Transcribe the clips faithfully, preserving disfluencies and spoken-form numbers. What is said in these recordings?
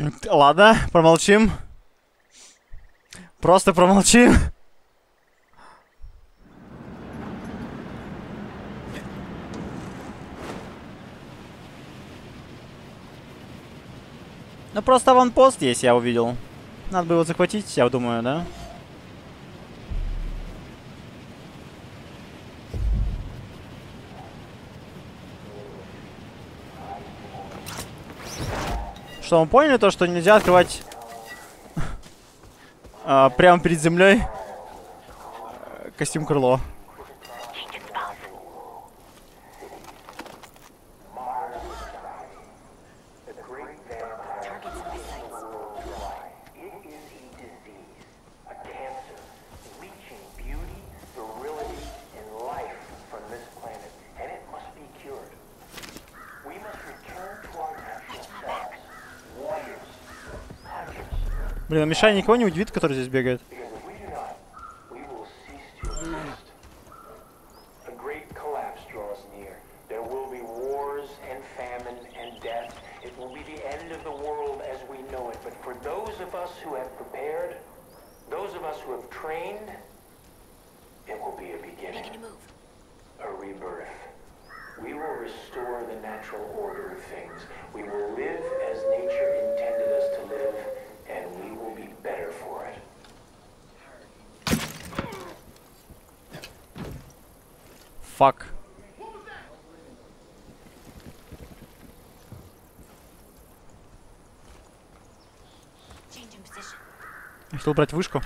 Ладно, промолчим. Просто промолчим. Ну просто аванпост есть, я увидел. Надо бы его захватить, я думаю, да? Что, мы поняли то, что нельзя открывать а, прямо перед землей костюм крыло? Блин, а Мишаня никого не удивит, который здесь бегает? Фак. Я хотел брать вышку.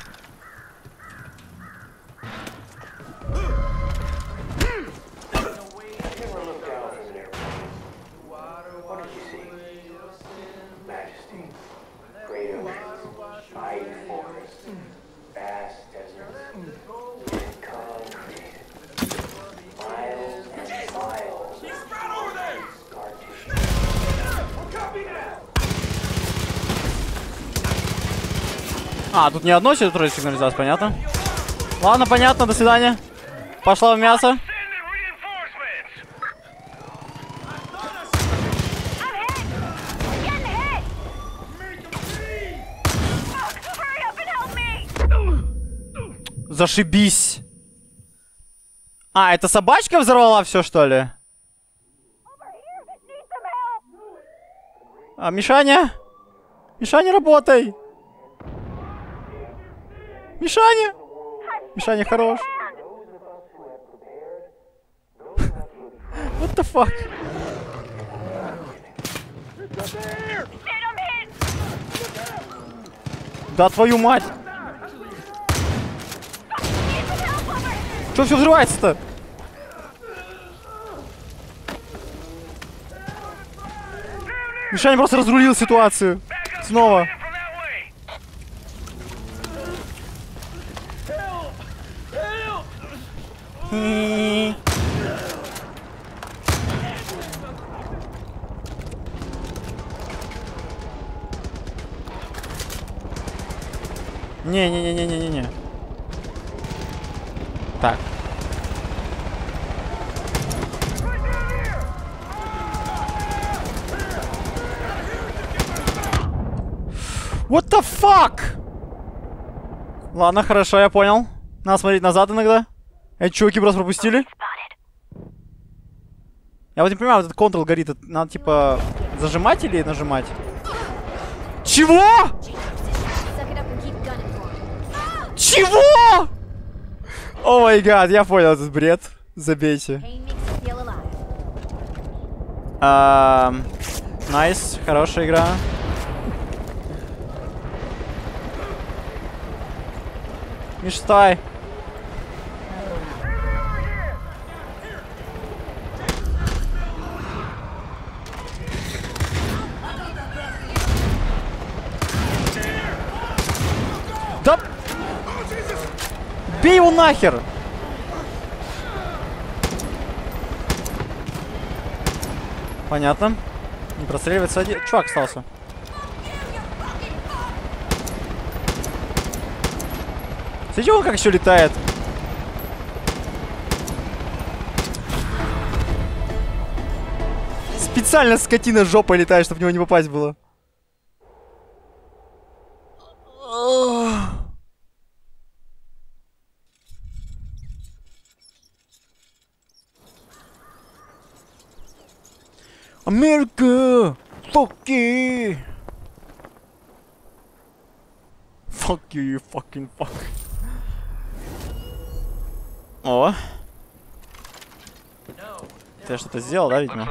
А, тут не одно ситуация сигнализация, понятно. Ладно, понятно, до свидания. Пошла в мясо. Зашибись. А, это собачка взорвала все, что ли? А, Мишаня? Мишаня, работай! Мишаня! Мишаня, хорош. What the fuck? Да твою мать! Что все взрывается-то? Мишаня просто разрулил ситуацию. Снова. Не-не-не-не-не-не-не. Так. What the fuck? Ладно, хорошо, я понял. Надо смотреть назад иногда. Эти чуваки просто пропустили. Я вот не понимаю, вот этот Ctrl горит. Это надо типа зажимать или нажимать? Чего? Чего? О май гад, я понял этот бред. Забейте. Найс, хорошая игра. Миш, стой. Да! Бей его нахер! Понятно. Не простреливается один. Чувак остался. Смотрите, он как еще летает. Специально скотина жопой летает, чтобы в него не попасть было. Америка! Fuck you! Fuck you, you fucking fuck. О. Ты что-то сделал, да, видимо?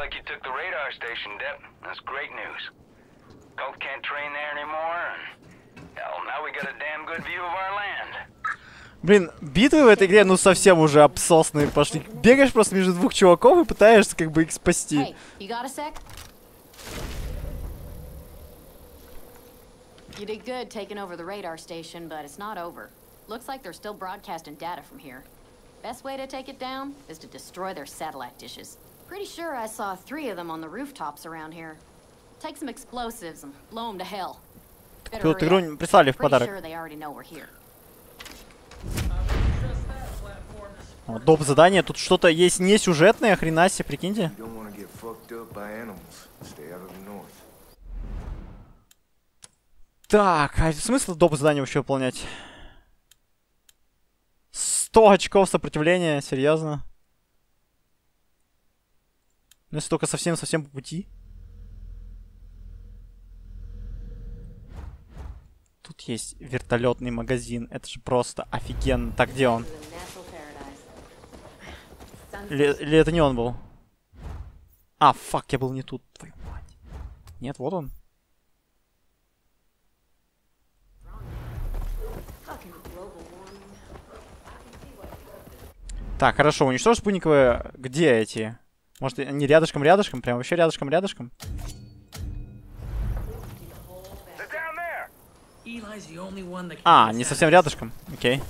Блин, битвы в этой игре, ну, совсем уже обсосные пошли. Бегаешь просто между двух чуваков и пытаешься как бы их спасти. You did good taking over the radar station, but it's not over. Looks like they're still broadcasting data from here. Best way to take it down is to destroy their satellite dishes. Pretty sure I saw three of them on the rooftops around here. Take some explosives and blow them to hell. Тут игру прислали в подарок. О, доп. Задание. Тут что-то есть не сюжетное, хрена себе, прикиньте. Так, а смысл доп. Задание вообще выполнять? сто очков сопротивления, серьезно? Ну, если только совсем-совсем по пути. Тут есть вертолетный магазин. Это же просто офигенно. Так, где он? Или, или это не он был? А, фак, я был не тут. Твою мать. Нет, вот он. Так, хорошо, уничтожь спутниковые. Где эти? Может, они рядышком-рядышком? Прям вообще рядышком-рядышком? А, не совсем рядышком. Окей.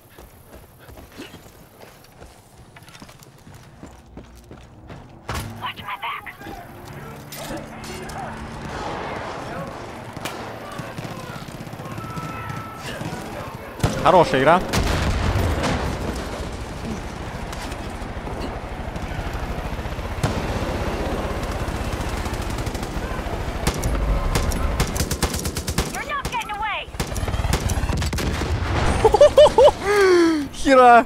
Хорошая игра. Хера!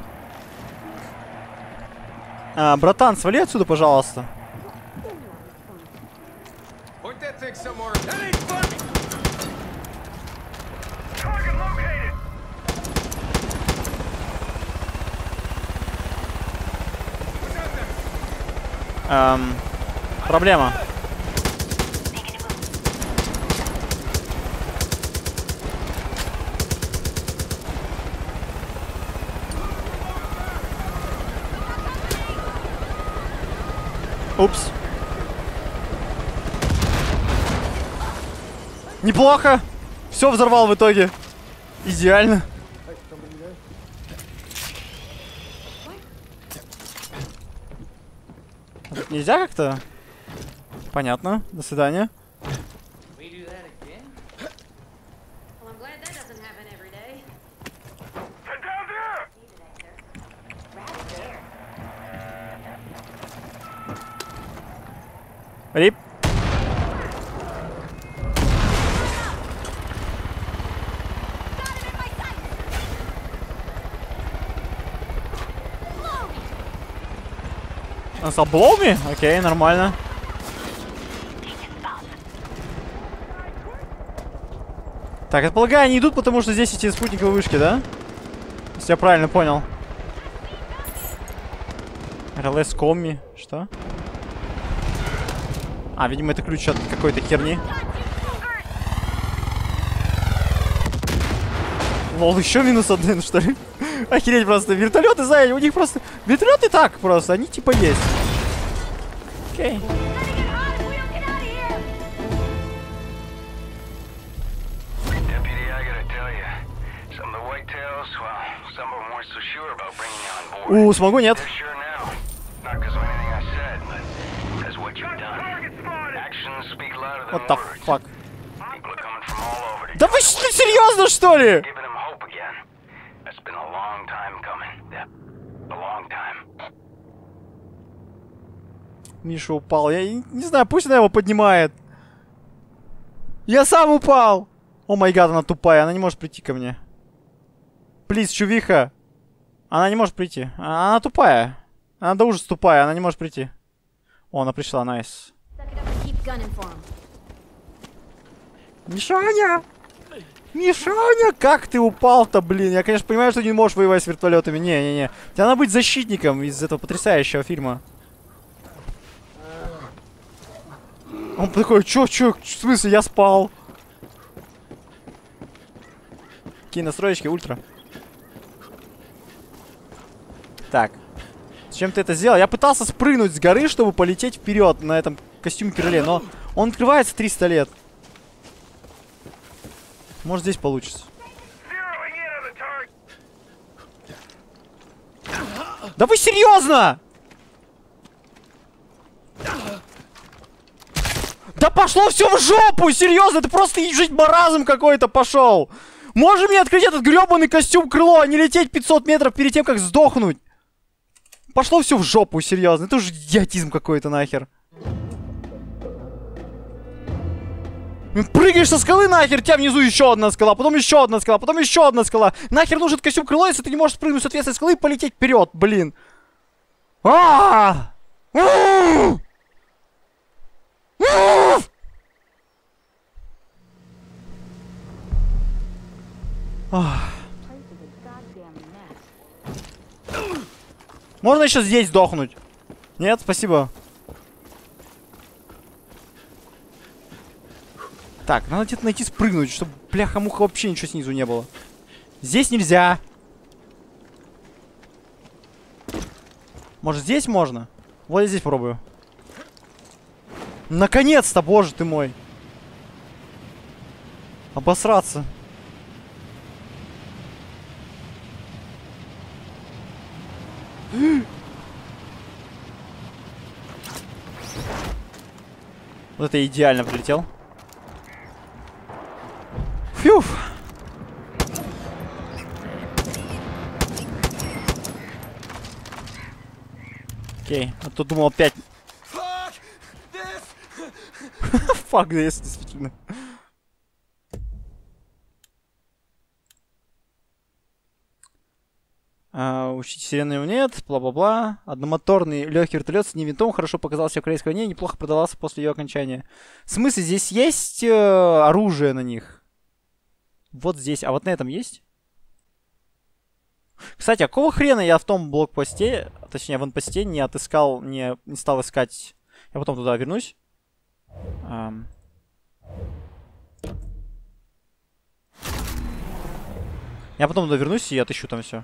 А, братан, свали отсюда, пожалуйста. Эм, проблема. Упс. Неплохо. Все взорвал в итоге. Идеально. Нельзя как-то? Понятно. До свидания. Рип. Он стал блоуми? Окей, нормально. Так, я полагаю, они идут, потому что здесь эти спутниковые вышки, да? Если я правильно понял. эр эл эс комми. Что? А, видимо, это ключ от какой-то херни. Лол, еще минус один, что ли? Охереть просто. Вертолеты, знаете, у них просто... Вертолеты так просто, они типа есть. Окей. У, смогу, нет. What the fuck? Да вы что, серьезно, что ли? Миша упал. Я не знаю, пусть она его поднимает. Я сам упал. О май гад, она тупая. Она не может прийти ко мне. Плиз, чувиха. Она не может прийти. Она тупая. Она до ужаса тупая. Она не может прийти. О, она пришла, найс. Nice. gunning for him. Мишаня! Мишаня, как ты упал-то, блин? Я, конечно, понимаю, что ты не можешь воевать с вертолетами. Не-не-не. Тебе надо быть защитником из этого потрясающего фильма. Он такой, чё, чё, в смысле, я спал? Какие настройки, ультра. Так. Зачем ты это сделал? Я пытался спрыгнуть с горы, чтобы полететь вперед на этом костюме-крыле, но он открывается триста лет. Может, здесь получится. Да вы серьезно? Да пошло все в жопу! Серьезно, это просто жить маразм какой-то пошел! Можем мне открыть этот гребаный костюм-крыло, а не лететь пятьсот метров перед тем, как сдохнуть? Пошло все в жопу, серьезно. Это уже идиотизм какой-то нахер. Прыгаешь со скалы нахер, у тебя внизу еще одна скала, потом еще одна скала, потом еще одна скала. Нахер нужен костюм крыло, если ты не можешь спрыгнуть с ответственной скалы и полететь вперед, блин. А! Можно еще здесь сдохнуть? Нет, спасибо. Так, надо где-то найти спрыгнуть, чтобы бляха-муха вообще ничего снизу не было. Здесь нельзя. Может, здесь можно? Вот я здесь попробую. Наконец-то, боже ты мой. Обосраться. Вот это идеально прилетел. Фью. Окей, а то думал опять. Fuck this, действительно. А, учить сирену нет, бла-бла-бла. Одномоторный легкий вертолет с одним винтом хорошо показался в корейской войне, неплохо продавался после ее окончания. В смысле, здесь есть э, оружие на них? Вот здесь. А вот на этом есть? Кстати, а какого хрена я в том блокпосте, точнее в инпосте, не отыскал, не, не стал искать. Я потом туда вернусь. Um. Я потом туда вернусь и отыщу там все.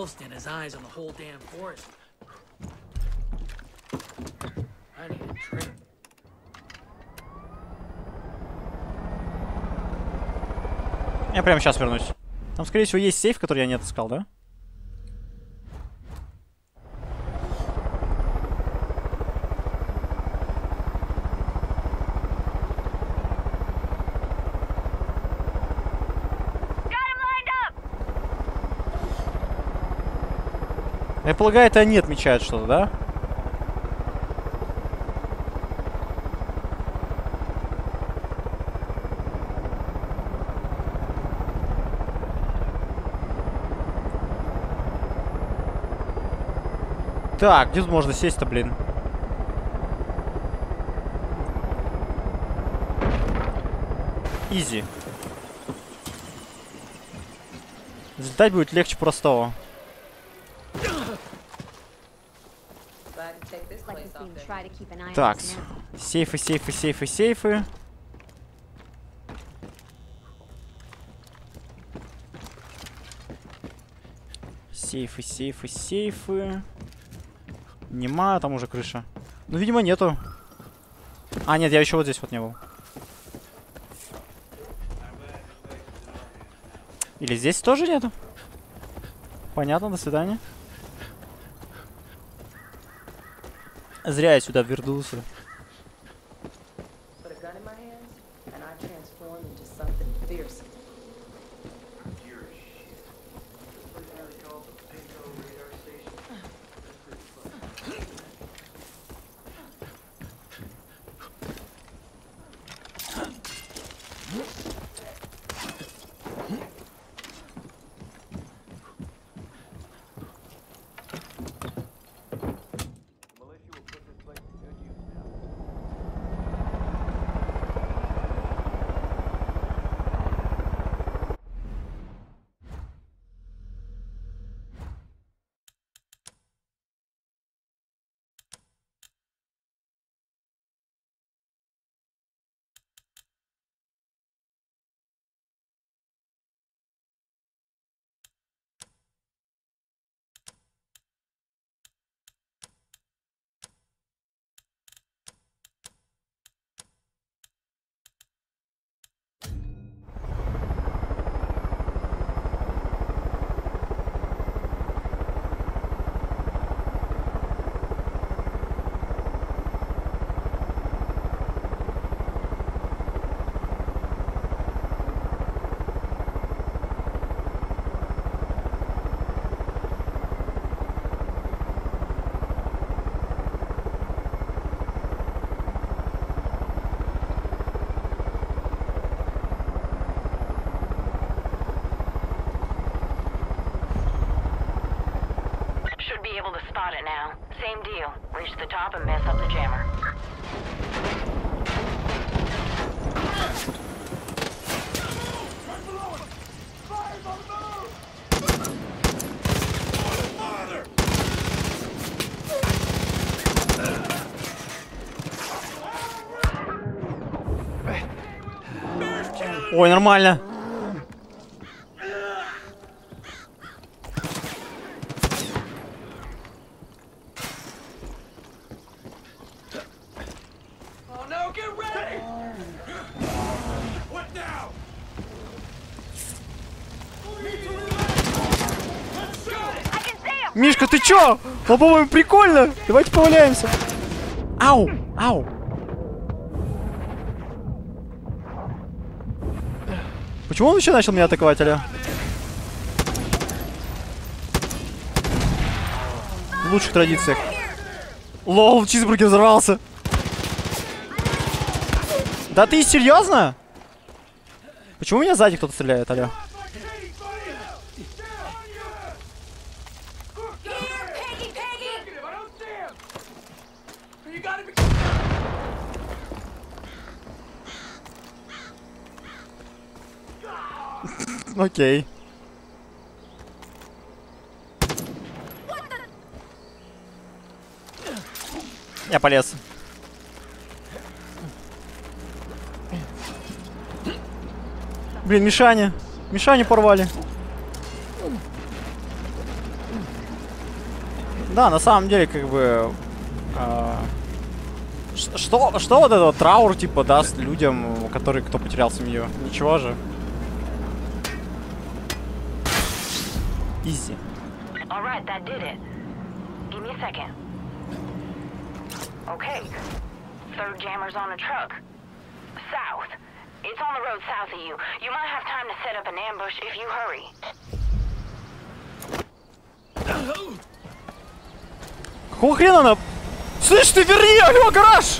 Я прямо сейчас вернусь. Там, скорее всего, есть сейф, который я не отыскал, да? Я полагаю, это они отмечают что-то, да? Так, где тут можно сесть-то, блин? Изи. Взлетать будет легче простого. Так, сейфы, сейфы, сейфы, сейфы. Сейфы, сейфы, сейфы. Нема, там уже крыша. Ну, видимо, нету. А, нет, я еще вот здесь вот не был. Или здесь тоже нету? Понятно, до свидания. Зря я сюда вернулся. spot it now. Same deal. Reach the top and mess up the jammer. Ой, нормально. Мишка, ты чё? Ну, по-моему, прикольно. Давайте поваляемся. Ау, ау. Почему он еще начал меня атаковать, аля? В лучших традициях. Лол, чизбургер взорвался. Да ты серьезно? Почему меня сзади кто-то стреляет, аля? Окей. Я полез. Блин, Мишаня. Мишаню порвали. Да, на самом деле, как бы... Э, что, что вот этот траур, типа, даст людям, которые, кто потерял семью? Ничего же. Easy. All right, that did it. Give me a second. Okay. Third jammer's on a truck. South. It's on the road south of you. You might have time to set up an ambush if you hurry. Какого хрена она? Слышь, ты верни, алло, гараж!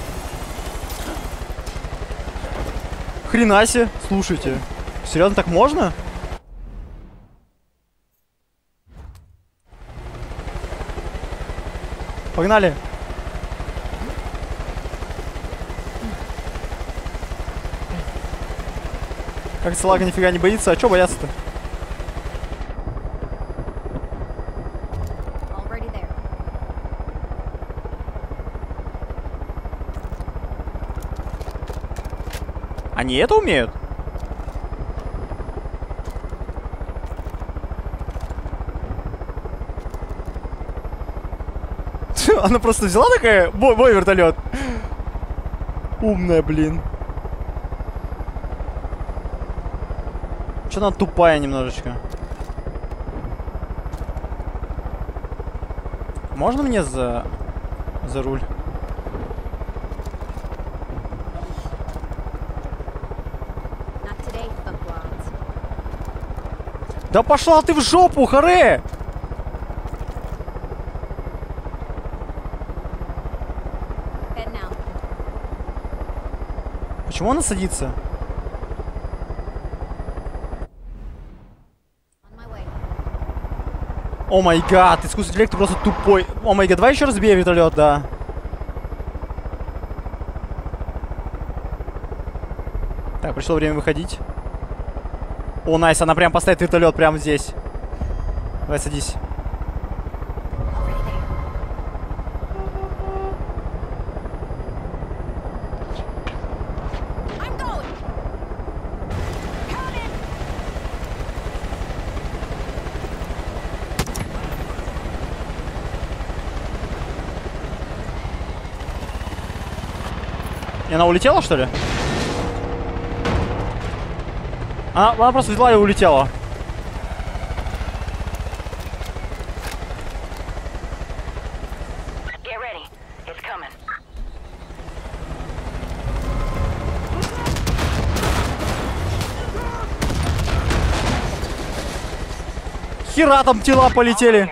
Хрена себе. Слушайте. Серьезно, так можно? Погнали. Как салага нифига не боится, а чё бояться-то? Они это умеют? Она просто взяла такая, бой, бой вертолет. Умная, блин. Че она тупая немножечко? Можно мне за за руль? Да пошла ты в жопу, харе! Почему она садится? О май гад, искусственный интеллект просто тупой. О май гад, давай еще раз бей вертолет, да. Так, пришло время выходить. О, найс, она прям поставит вертолет прямо здесь. Давай, садись. И она улетела, что ли? Она, она просто взяла и улетела. Хера там тела полетели.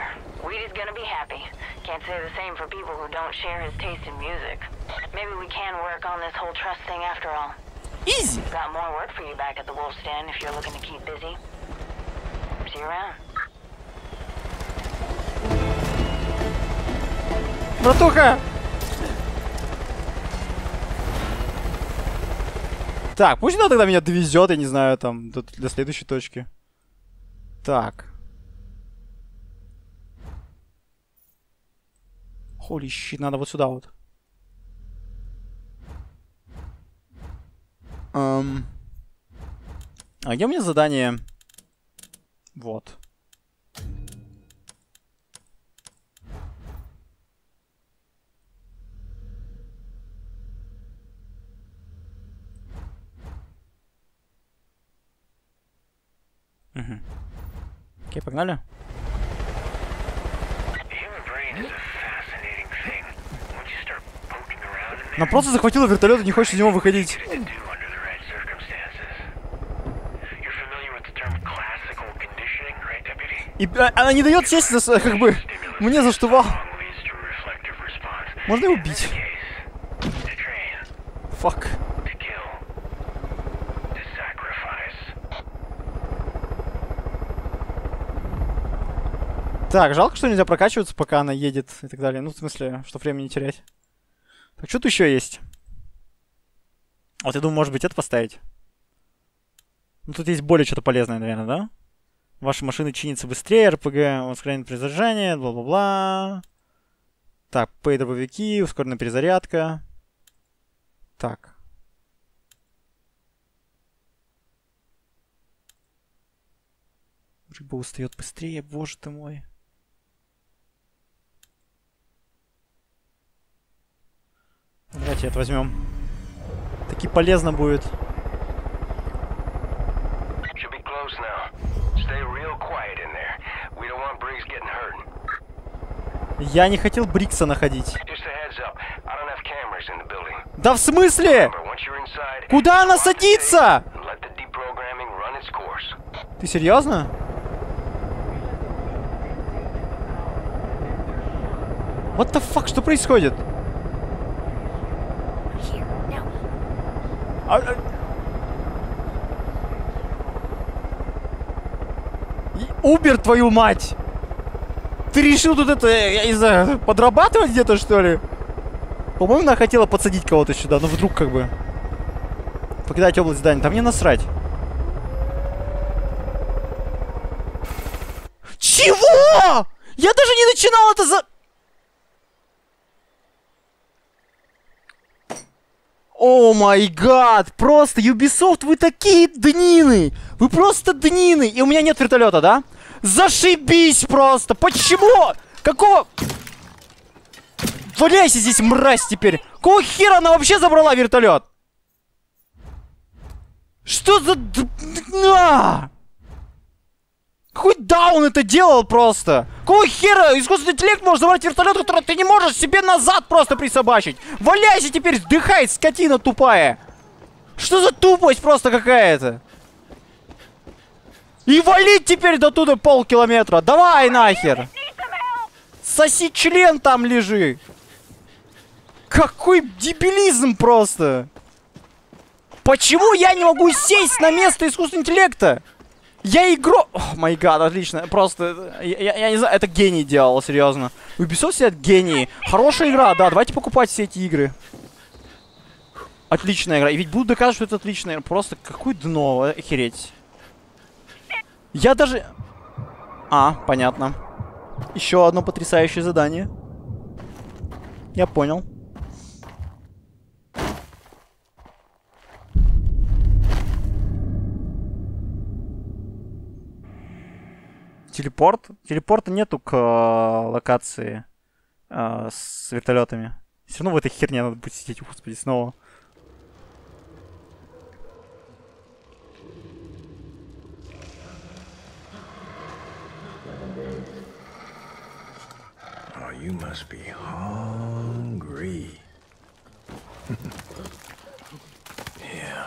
Easy. Got more work for you back at the Wolf's Den if you're looking to keep busy. See you around. Братуха! Так, пусть она тогда меня довезет, я не знаю, там, до, до следующей точки. Так. Holy shit, надо вот сюда вот. Um, а где у меня задание? Вот. Угу. Окей, погнали. Нам просто захватило вертолет и не хочет из него выходить. И а, она не дает сесть, за, как бы, мне за штурвал. Можно его убить? Фак. Так, жалко, что нельзя прокачиваться, пока она едет и так далее. Ну, в смысле, что времени не терять. Так, что тут еще есть? Вот я думаю, может быть, это поставить. Ну, тут есть более что-то полезное, наверное, да? Ваши машины чинятся быстрее, РПГ, ускорение при заряжании, бла-бла-бла. Так, Пэй-дробовики, ускоренная перезарядка. Так. Рыба устает быстрее, боже ты мой. Давайте это возьмем. Таки полезно будет. Я не хотел Брикса находить. Да в смысле? Куда она садится? Ты серьезно? What the fuck, что происходит? А, а... Убер, твою мать! Ты решил тут это, я не знаю, подрабатывать где-то, что ли? По-моему, она хотела подсадить кого-то сюда, но вдруг как бы. Покидать область здания, там мне насрать. Чего? Я даже не начинал это за... О май гад! Просто, Ubisoft, вы такие днины! Вы просто днины! И у меня нет вертолета, да? Зашибись просто! Почему? Какого... Валяйся здесь, мразь, теперь! Какого хера она вообще забрала вертолет? Что за... На! Какой даун это делал просто? Какого хера искусственный интеллект может забрать вертолет, который ты не можешь себе назад просто присобачить? Валяйся теперь, вдыхай, скотина тупая! Что за тупость просто какая-то? И валить теперь до туда полкилометра. Давай нахер! Соси член там лежи! Какой дебилизм просто! Почему я не могу сесть на место искусственного интеллекта? Я игрок... О май гад, отлично. Просто, я, я, я не знаю, это гений делал, серьезно. Ubisoft сидят гении. Хорошая игра, да, давайте покупать все эти игры. Отличная игра. И ведь буду доказывать, что это отличная игра. Просто какое дно, охереть. Я даже... А, понятно. Еще одно потрясающее задание. Я понял. Телепорт? Телепорта нету к э, локации э, с вертолетами. Все равно в этой херне надо будет сидеть, господи, снова. Oh, you must be hungry. Yeah.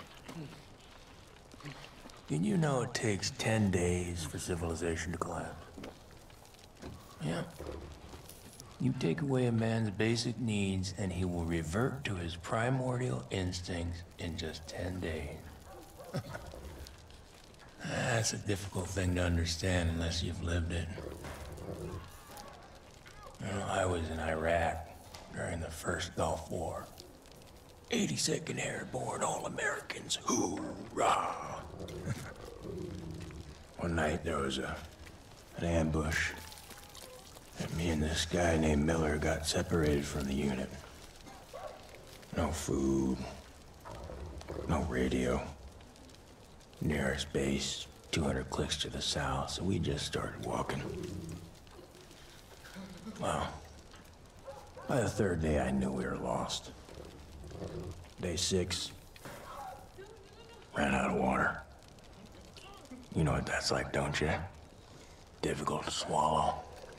Did you know it takes ten days for civilization to collapse? Yeah. You take away a man's basic needs and he will revert to his primordial instincts in just ten days. That's a difficult thing to understand unless you've lived it. You know, I was in Iraq during the first Gulf War. eighty-second Airborne All-Americans. Hoorah! One night there was a an ambush. And me and this guy named Miller got separated from the unit. No food. No radio. Nearest base, two hundred clicks to the south, so we just started walking. Well, by the third day I knew we were lost. Day six, ran out of water. You know what that's like, don't you? Difficult to swallow.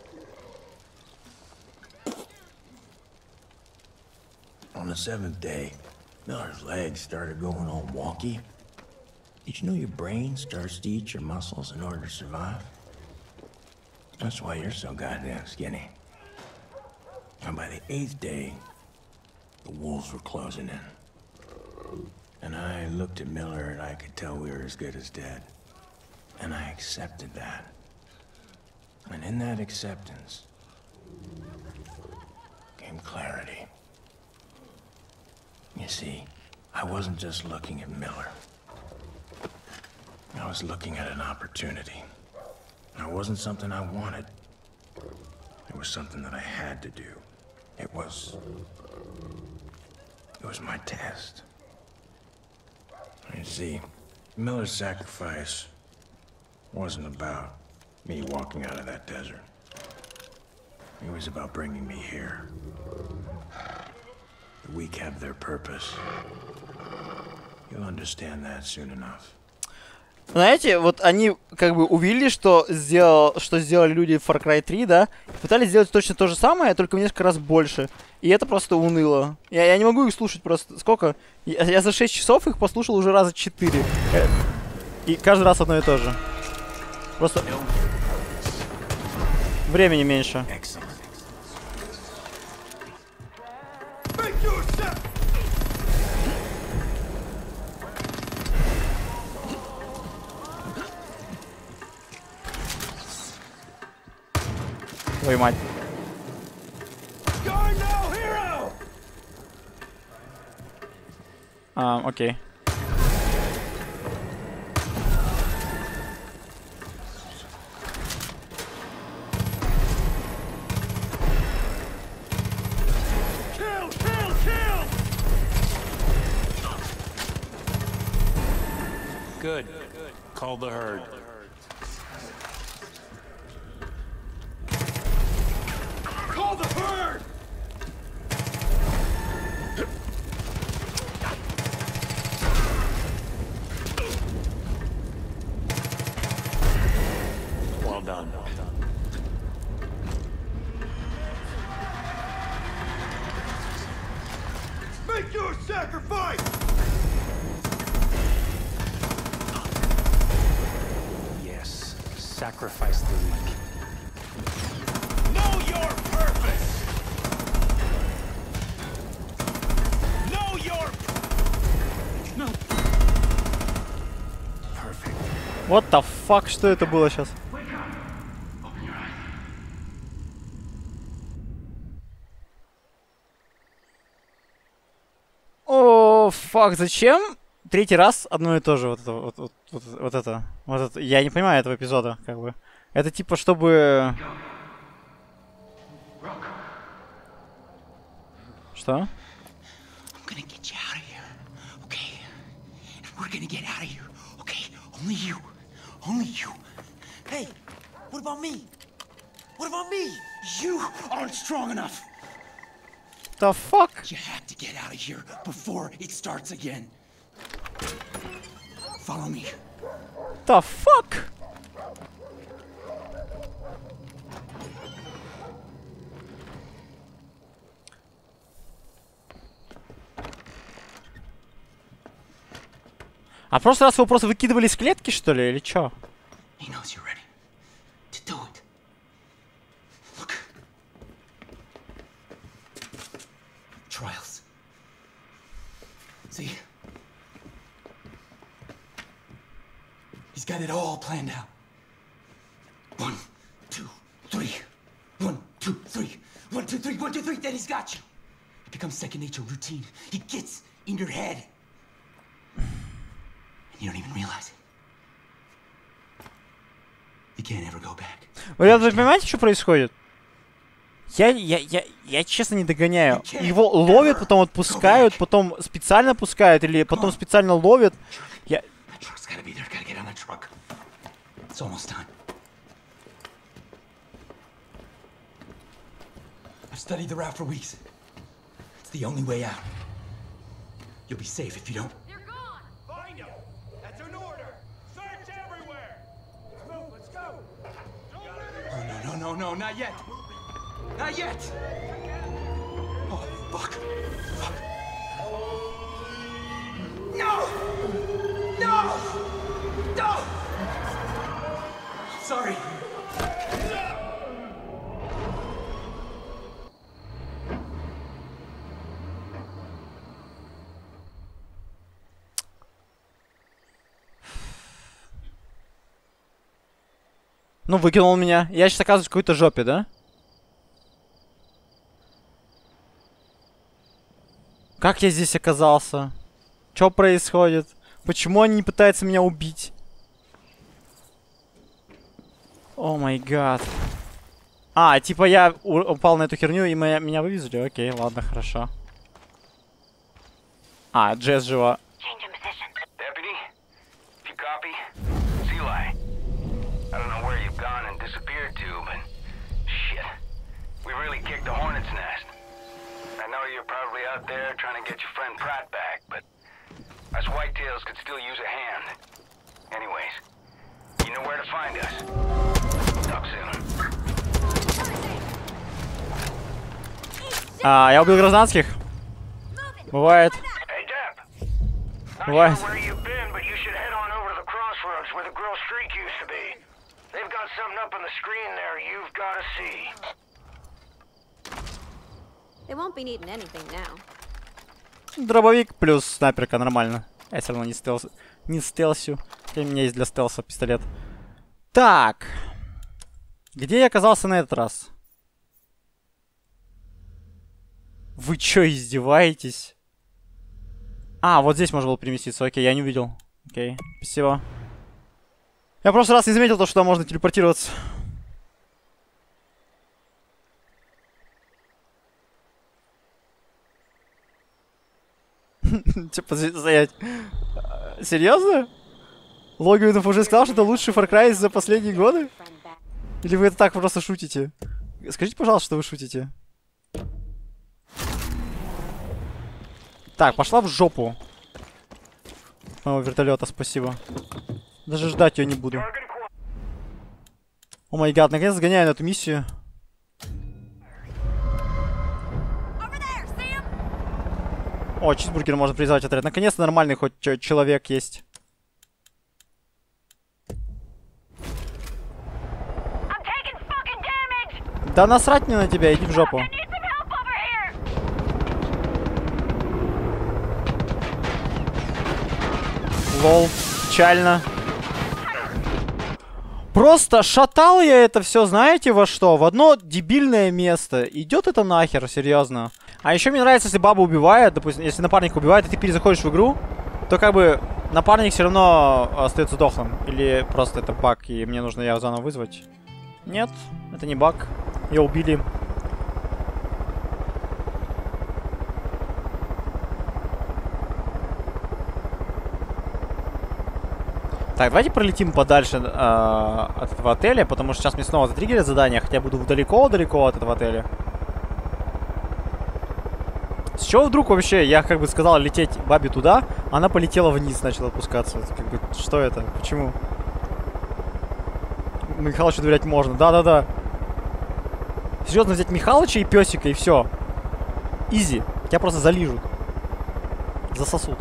On the seventh day, Miller's legs started going all wonky. Did you know your brain starts to eat your muscles in order to survive? That's why you're so goddamn skinny. And by the eighth day, the wolves were closing in. And I looked at Miller and I could tell we were as good as dead. And I accepted that. And in that acceptance came clarity. You see, I wasn't just looking at Miller. I was looking at an opportunity. And it wasn't something I wanted. It was something that I had to do. It was... It was my test. You see, Miller's sacrifice wasn't about me walking out of that desert. It was about bringing me here. The weak have their purpose. You'll understand that soon enough. Знаете, вот они как бы увидели, что сделал, что сделали люди в Far Cry три, да, и пытались сделать точно то же самое, только в несколько раз больше. И это просто уныло. Я, я не могу их слушать просто. Сколько? Я, я за шесть часов их послушал уже раза четыре. И каждый раз одно и то же. Просто времени меньше. Твою мать. А, окей. Good. Call the herd. Call the herd! Well done. Well done. Make your sacrifice! Yes. Sacrifice the weak. Know your purpose! Know your... No. Perfect. What the fuck, что это было сейчас? О, фак, зачем? Третий раз одно и то же, вот это, вот, вот, вот, вот это, вот это. Я не понимаю этого эпизода, как бы. Это типа, чтобы... Что? I'm gonna get you out of here, okay? And we're gonna get out of here, okay? Only you. Only you. Hey, what about me? What about me? You aren't strong enough. The fuck? You have to get out of here before it starts again. Follow me. The fuck? А в прошлый раз его просто выкидывали из клетки, что ли, или чё? He knows you're ready to do it. Look. Trials. See? He's got it all planned out. One, two, three. One, two, three. read one, two, three, then he's got you. It becomes second nature, routine. He gets in your head. And you don't even realize it. You can't ever go back. Ребята, вы понимаете, что происходит? Я, я, я, я честно не догоняю. Его ловят, потом отпускают, потом специально пускают, или потом специально ловят. Я... I've studied the route for weeks. It's the only way out. You'll be safe if you don't. They're gone! Find them! That's an order! Search everywhere! Let's move, let's go! Oh, no, no, no, no, not yet! Not yet! Oh, fuck! Fuck! No! No! No! Sorry. Ну, выкинул меня. Я сейчас оказываюсь в какой-то жопе, да? Как я здесь оказался? Что происходит? Почему они не пытаются меня убить? О май гад. А, типа я упал на эту херню и мы, меня вывезли? Окей, ладно, хорошо. А, Джесс жива. Deputy, if you copy, Eli. I don't know where you've gone and disappeared to, but shit, we really kicked the hornet's nest. I know you're probably out there trying to get your friend Pratt back, but us whitetails could still use a hand. Anyways, you know where to find us. Talk soon. А, я убил гражданских. Бывает. Hey, Deb. Not Бывает. sure where you've been, but you should head on over to the crossroads where the Grill Streak used to be. They've got something up on the screen there you've got to see. They won't be needing anything now. Дробовик плюс снайперка, нормально. Я все равно не стелс... не стелсю. У меня есть для стелса пистолет. Так. Где я оказался на этот раз? Вы чё, издеваетесь? А, вот здесь можно было переместиться. Окей, я не увидел. Окей, спасибо. Я в прошлый раз не заметил то, что там можно телепортироваться. Типа стоять. Серьезно? Логвинов уже сказал, что это лучший Far Cry за последние годы? Или вы это так просто шутите? Скажите, пожалуйста, что вы шутите. Так, пошла в жопу. Моего вертолета, спасибо. Даже ждать ее не буду. О май гад, наконец сгоняю на эту миссию. О, чизбургер можно призвать отряд. Наконец-то нормальный хоть человек есть. Да насрать мне на тебя, иди в жопу. Лол, печально. Просто шатал я это все, знаете, во что? В одно дебильное место. Идет это нахер, серьезно. А еще мне нравится, если баба убивает, допустим, если напарник убивает, и ты перезаходишь в игру, то как бы напарник все равно остается дохлым. Или просто это баг, и мне нужно его заново вызвать. Нет, это не баг. Ее убили. Так, давайте пролетим подальше э, от этого отеля, потому что сейчас мне снова затриггерят задание, хотя я буду далеко-далеко от этого отеля. С чего вдруг вообще, я как бы сказал лететь бабе туда, она полетела вниз, начала опускаться. Как бы, что это? Почему? Михалычу доверять можно. Да-да-да. Серьезно, взять Михалыча и песика, и все. Изи. Тебя просто залижут. Засосут.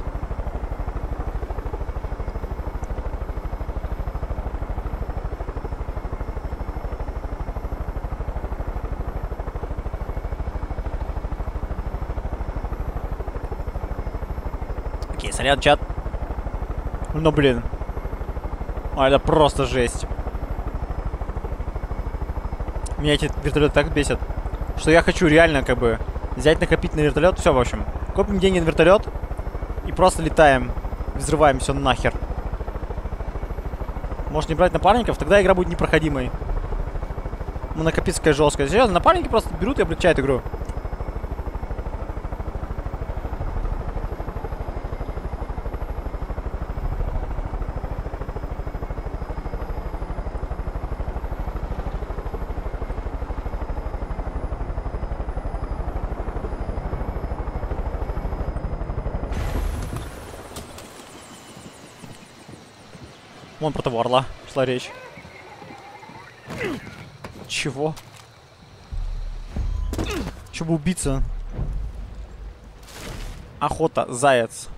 Окей, сорян, чат. Ну, блин. А, это просто жесть. Меня эти вертолеты так бесят. что я хочу реально как бы взять, накопить на вертолет. Все, в общем. Копим деньги на вертолет и просто летаем. Взрываем все нахер. Может не брать напарников? Тогда игра будет непроходимой. Ну, накопительская жесткая. Серьезно, напарники просто берут и облегчают игру. Вон про того орла шла речь. Чего? Чтобы убиться? Охота, заяц.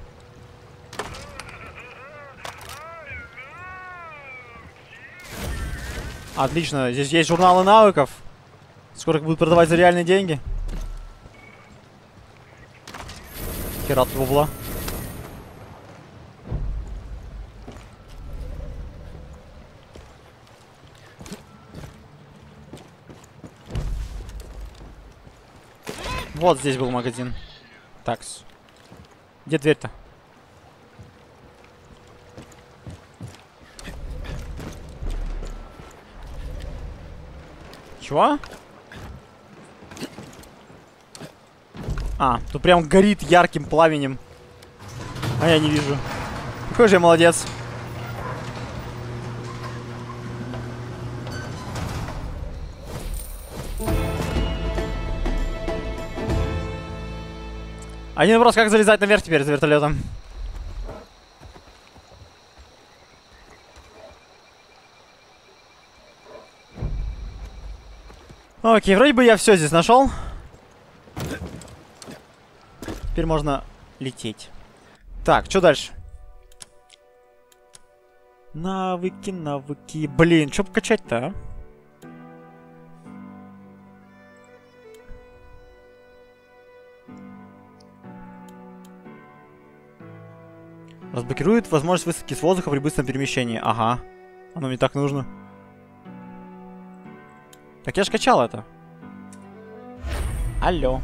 Отлично, здесь есть журналы навыков. Скоро их будут продавать за реальные деньги. Хера тут бабла. Вот здесь был магазин. Такс. Где дверь-то? Чего? А, тут прям горит ярким пламенем. А я не вижу. Какой же я молодец. Один вопрос, как залезать наверх теперь за вертолетом? Окей, вроде бы я все здесь нашел. Теперь можно лететь. Так, что дальше? Навыки, навыки. Блин, что покачать-то, а? Разблокирует возможность высадки с воздуха при быстром перемещении. Ага. Оно мне так нужно. Так я ж качал это. Алло.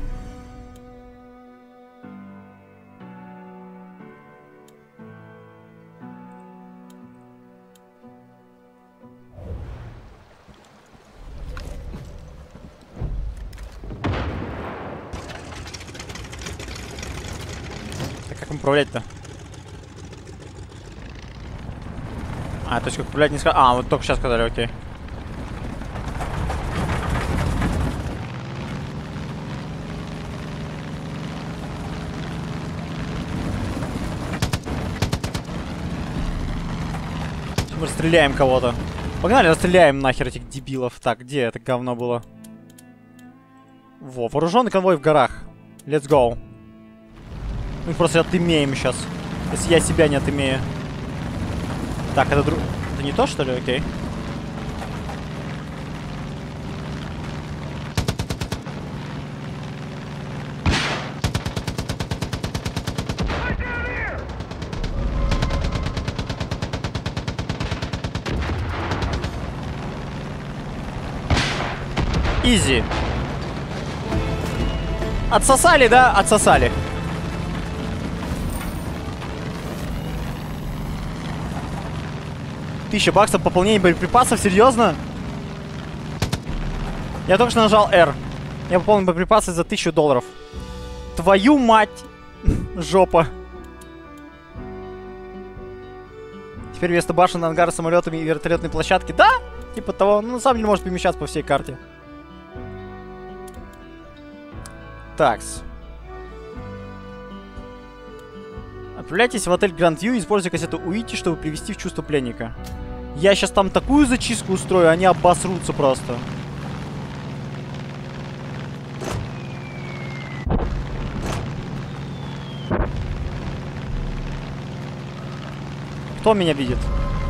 Так как им управлять-то? А, то есть как управлять не сказали. А, вот только сейчас сказали, окей. Мы расстреляем кого-то. Погнали, расстреляем нахер этих дебилов. Так, где это говно было? Во, вооруженный конвой в горах. Let's go. Мы просто отымеем сейчас. Если я себя не отымею. Так, это друг... Это не то, что ли? Окей. Изи. Отсосали, да? Отсосали. Тысяча баксов пополнение боеприпасов, серьезно? Я только что нажал R. Я пополнил боеприпасы за тысячу долларов. Твою мать! Жопа. Теперь вместо башен, ангара, самолетами и вертолетной площадки. Да! Типа того. Ну, на самом деле, может перемещаться по всей карте. Такс. Отправляйтесь в отель Grand View и используйте кассету Уити, чтобы привести в чувство пленника. Я сейчас там такую зачистку устрою, они обосрутся просто. Кто меня видит?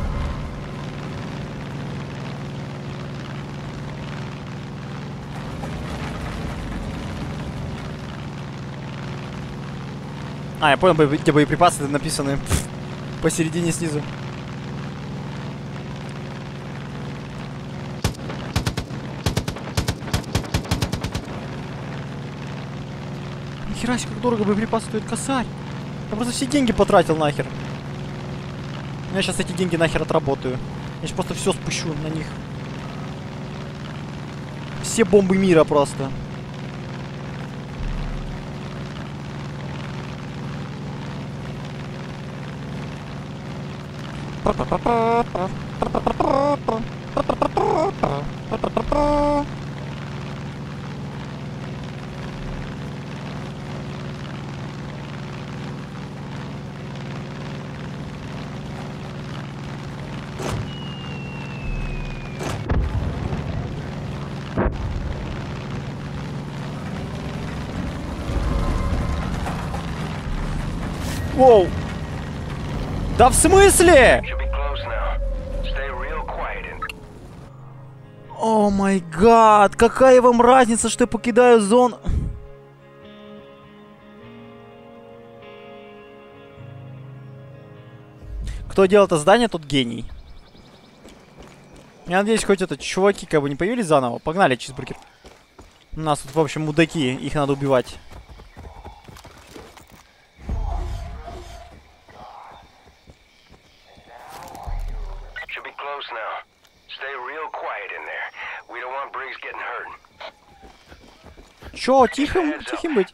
А, я понял, где боеприпасы написаны посередине снизу. Нихера себе, как дорого боеприпасы стоит, косарь. Я просто все деньги потратил нахер. Я сейчас эти деньги нахер отработаю. Я сейчас просто все спущу на них. Все бомбы мира просто. Воу! Да в смысле? О май гад! Какая вам разница, что я покидаю зону? Кто делал это здание, тот гений. Я надеюсь, хоть это чуваки как бы не появились заново. Погнали, чизбургер. У нас тут, в общем, мудаки. Их надо убивать. Чё, тихим, тихим быть?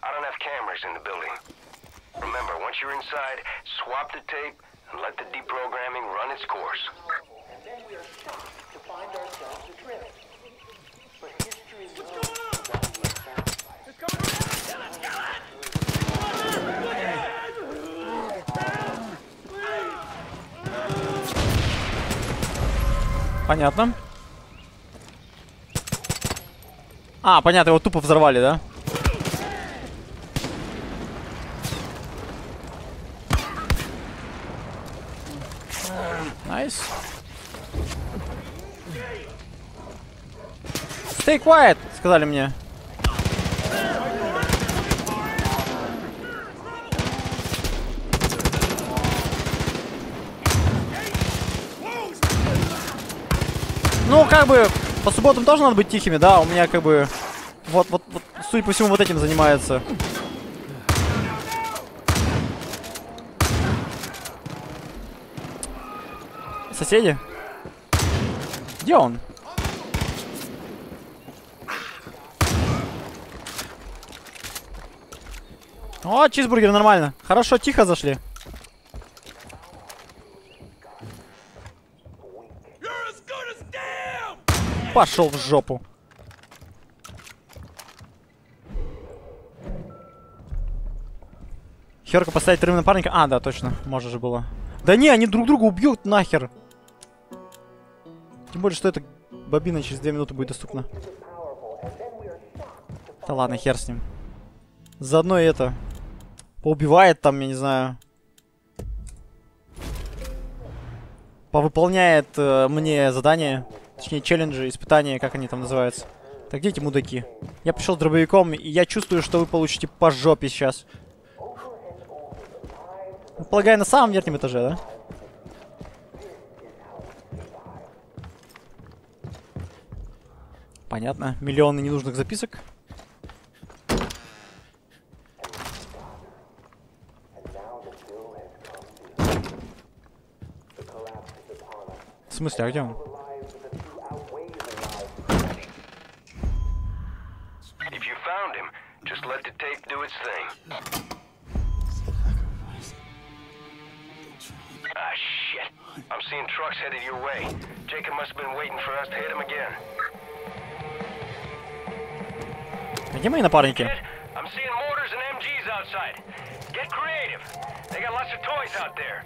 Понятно. А, понятно, его тупо взорвали, да? Найс. Stay quiet, сказали мне. Ну, как бы, по субботам тоже надо быть тихими, да? У меня, как бы, вот, вот, вот, судя по всему, вот этим занимается. Соседи? Где он? О, чизбургер, нормально. Хорошо, тихо зашли. Пошел в жопу. Херка поставить вторым напарника. А, да, точно. Можно же было. Да не, они друг друга убьют нахер. Тем более, что эта бобина через две минуты будет доступна. Да ладно, хер с ним. Заодно и это. Поубивает там, я не знаю. Повыполняет э, мне задание. Точнее, челленджи, испытания, как они там называются. Так, где эти мудаки? Я пришел с дробовиком, и я чувствую, что вы получите по жопе сейчас. Полагаю, на самом верхнем этаже, да? Понятно. Миллионы ненужных записок. В смысле, а где он? I'm seeing trucks headed your way. Jacob must have been waiting for us to hit him again. Где мои напарники? I'm seeing mortars and эм джис outside. Get creative. They got lots of toys out there.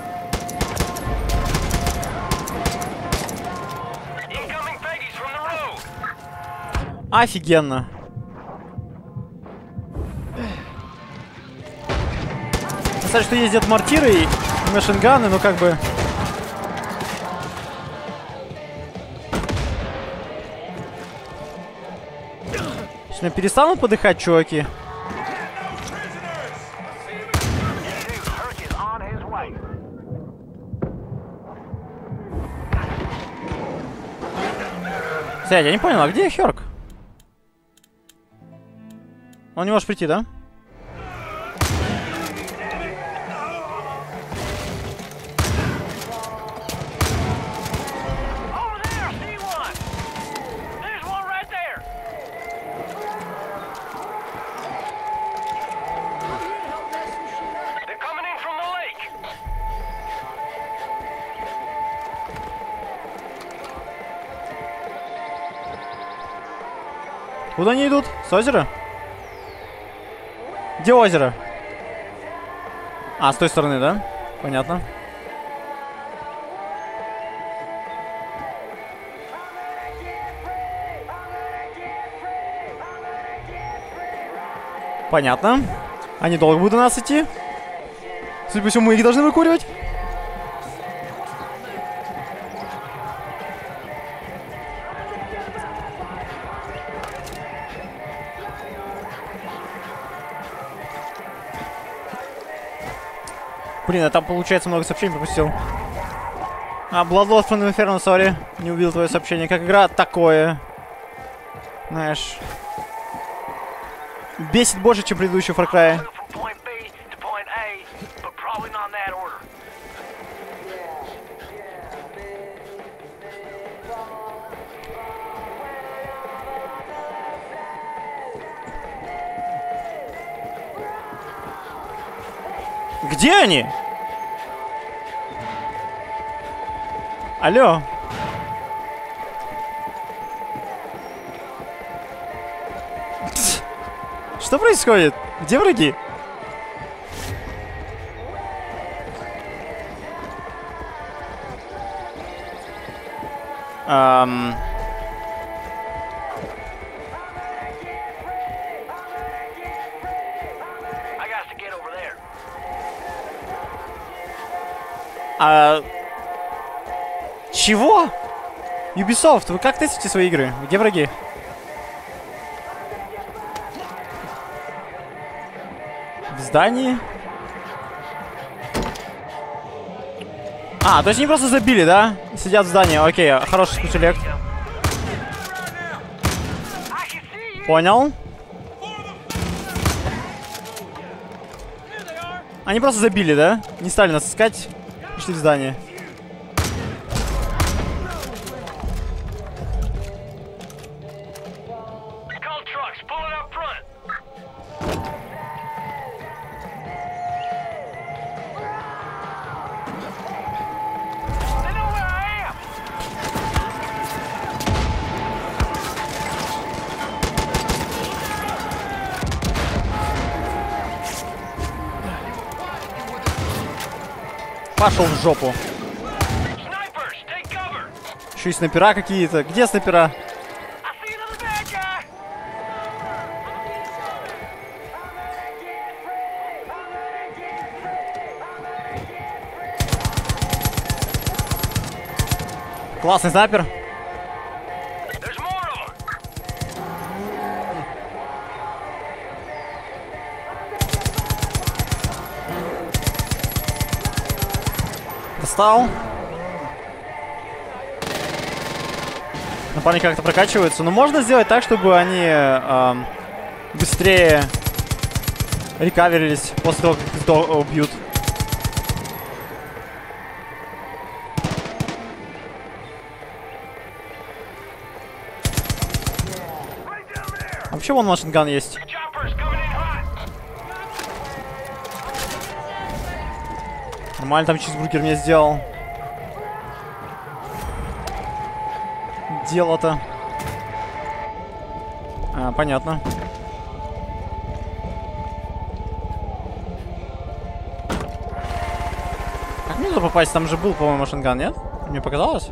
Incoming Peggy's from the road. Офигенно. Кстати, что ездят мортиры и машинганы, но как бы... Сейчас перестанут подыхать, чуваки. Кстати, я не понял, а где Хёрк? Он не может прийти, да? Куда они идут? С озера? Где озеро? А, с той стороны, да? Понятно. Понятно. Они долго будут до нас идти. Судя по всему, мы их должны выкуривать. Блин, я там, получается, много сообщений пропустил. А, Bloodlust from the Inferno, сори. Не увидел твое сообщение. Как игра такое. Знаешь. Бесит больше, чем предыдущий Far Cry. Где они? Алло. Что происходит? Где враги? Эм... А... Чего? Ubisoft, вы как тестите свои игры? Где враги? В здании? А, то есть они просто забили, да? Сидят в здании, окей, хороший спецселект. Понял. Они просто забили, да? Не стали нас искать. Пришли в здание. Пошел в жопу. Еще и снайпера какие-то. Где снайпера? Классный снайпер. Достал. Напарники как-то прокачиваются. Но можно сделать так, чтобы они э, быстрее рекаверились после того, как их убьют. А вообще вон машинган есть. Нормально там чизбургер мне сделал. Дело-то. А, понятно. Как мне туда попасть? Там же был, по-моему, машинган, нет? Мне показалось?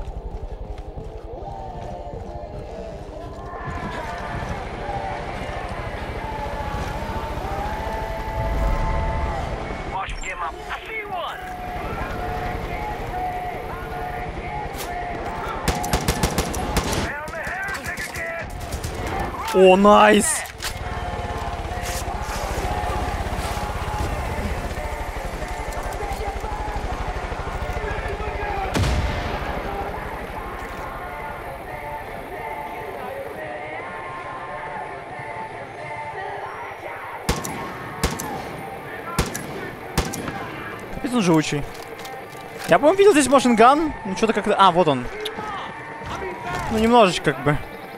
О, найс! Капец, он живучий. Я, по-моему, видел здесь машинган. Ну, что-то как-то... А, вот он. Ну, немножечко, как бы.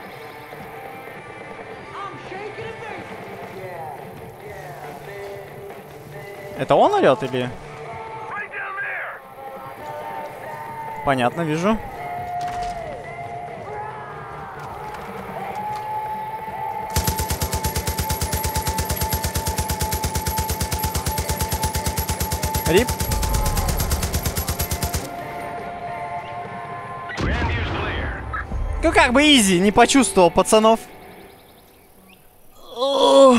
Это он орёт или? Понятно, вижу. Рип. Ну как бы изи, не почувствовал пацанов. О!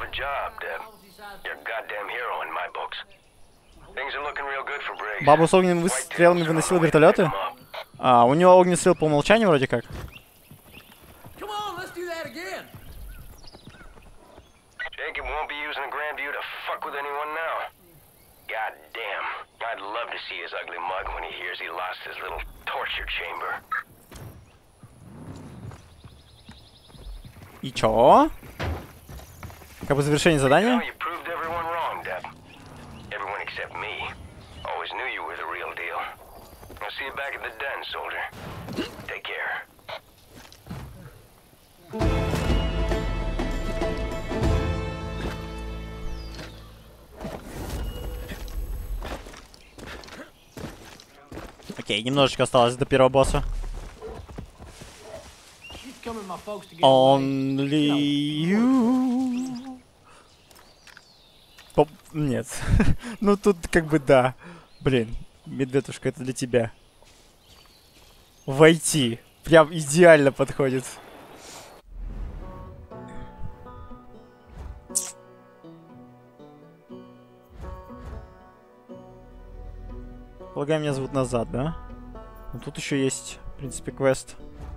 Бабу с огненными выстрелами выносила вертолеты? А, у него огненный стрел по умолчанию вроде как. И чё? Как бы завершение задания? Окей, немножечко осталось до первого босса. Only you. Поп... Нет. Ну тут как бы да. Блин, медведушка, это для тебя. Войти. Прям идеально подходит. Полагаю, меня зовут назад, да? Но тут еще есть, в принципе, квест.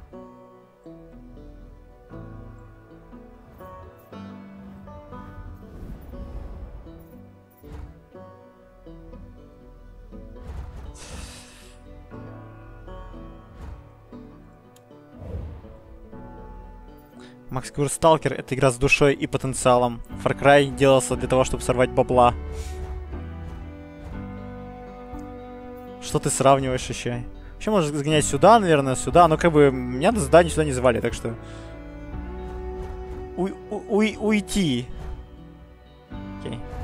Макс говорит, Сталкер — это игра с душой и потенциалом. Far Cry делался для того, чтобы сорвать бабла. Что ты сравниваешь еще? Еще можешь сгонять сюда, наверное, сюда. Но как бы меня до задания сюда не звали, так что... У у у уйти. Окей.